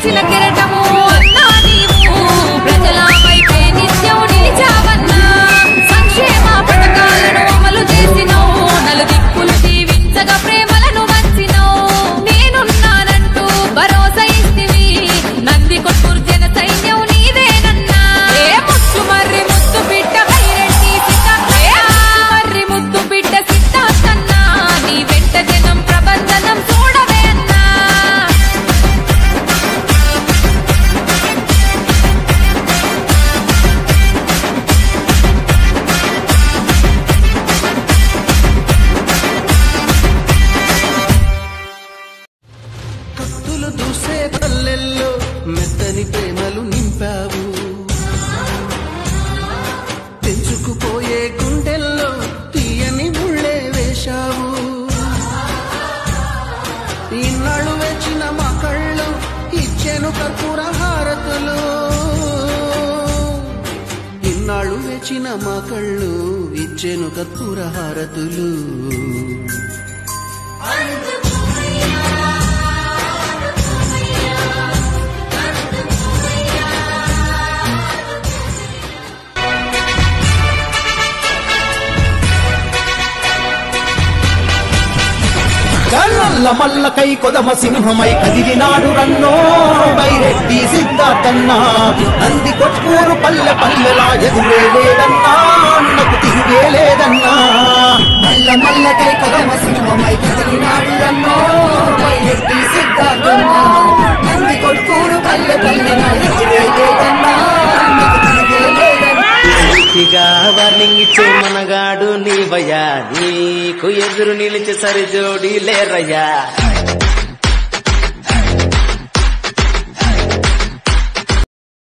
మెరిసిన కిరటము అన్నా నీవు ప్రజల వైపే నిత్యం నిలిచావన్నా సంక్షేమ పథకాలను అమలు చేసినవు నలుదిక్కులు దీవించగా ప్రేమలను వంచినవు నేనున్నానంటూ భరోసా ఇస్తివి నంది కొట్టూరు జన సైన్యం నీవేనన్నా ఏ ముచ్చు మర్రి ముద్దు బిడ్డ వైరెడ్డి మర్రి ముద్దు బిడ్డ సిద్ధార్థన్నా నీ వెంట జనం ప్రబంధనం చూడవే అన్నా కత్తులు దూసే పల్లెల్లో మెత్తని ప్రేమలు నింపావు తెంచుకుపోయే గుండెల్లో తీయని ముళ్ళే వేశావు ఇన్నాళ్ళు వేచిన మా కళ్ళు ఇచ్చెను కర్పూర హారతులు ఇన్నాళ్ళు వేచిన మా కళ్ళు ఇచ్చెను కర్పూర హారతులు నల్ల మల్లకై కొదమ సింహమై కదిలినాడు రన్నో వైరెడ్డి సిద్ధార్థన్నా నంది కొట్కూరు పల్లె పల్లెలా ఎదురే లేదన్నా అన్నకు తిరిగే లేదన్నా మల్ల మల్లకై కొదమ సింహమై కదిలినాడు రన్నో వైరెడ్డి సిద్ధార్థన్నా నంది కొట్కూరు పల్లె పల్లెలా ఎదురే లేదన్నా అన్నకు తిరిగే లేదన్నా ఇగా వార్నింగ్ ఇచ్చే మనగాడు నీవయ్యా నీకు ఎదురు నిలిచి సరిజోడి లేరయ్యా